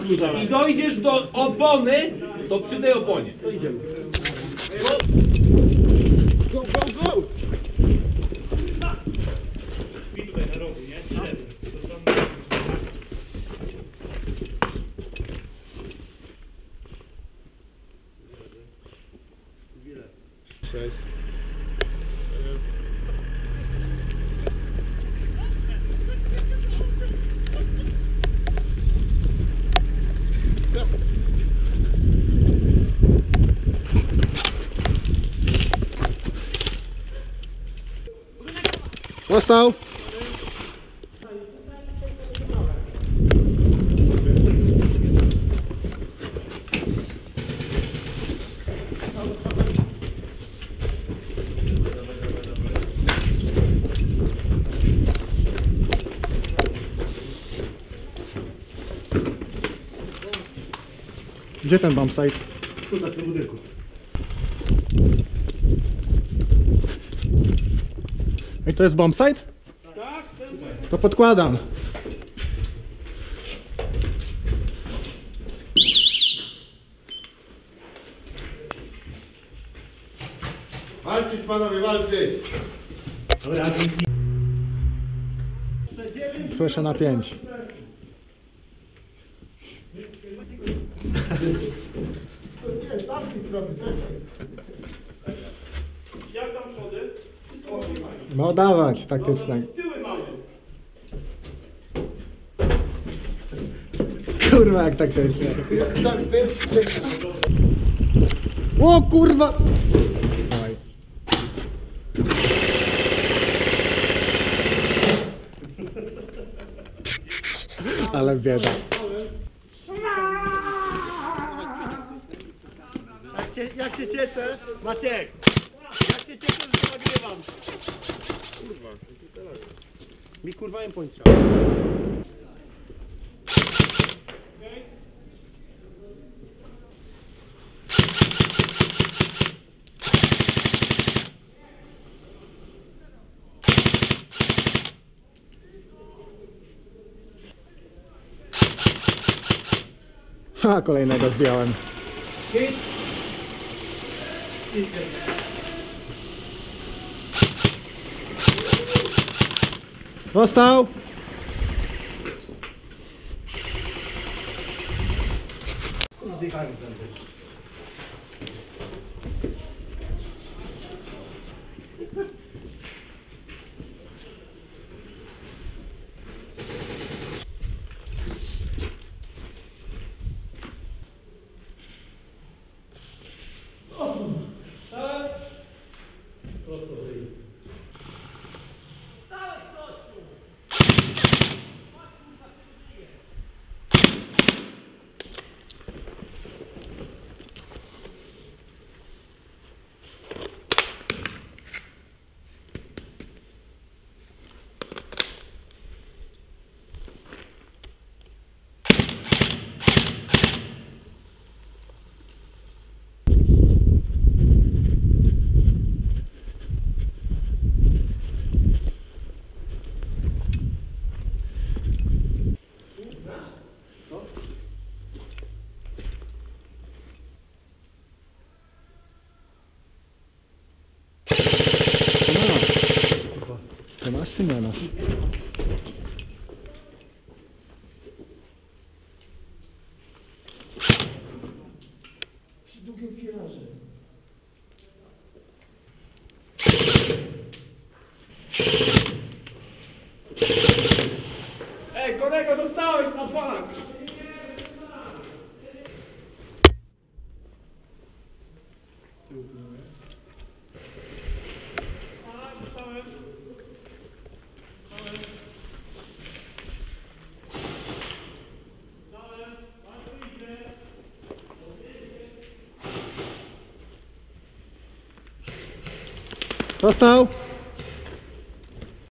i dojdziesz do opony, to przy tej oponie. To idziemy. Go, go, go! I tutaj na rogu, nie? Cześć. Dostał. Gdzie ten bombsite? Tutaj w tym budynku. Ej, to jest bombsite? Tak, To podkładam. Walczyć panowie, walczyć! ale Słyszę na 5. jak tam przody? No dawać, taktyczne. Tyły mamy. Kurwa, jak taktycznie. O kurwa! Dawaj. Ale bieda. Jak się cieszę, Maciek! Jak się cieszę, że to nagrywam! Kurwa, mi kurwa im pończa. Ha, kolejnego zdjąłem. Dostał! Ty masz czy nie masz? Przy długim filarze. Ej, kolego, dostałeś na bank! Dostał!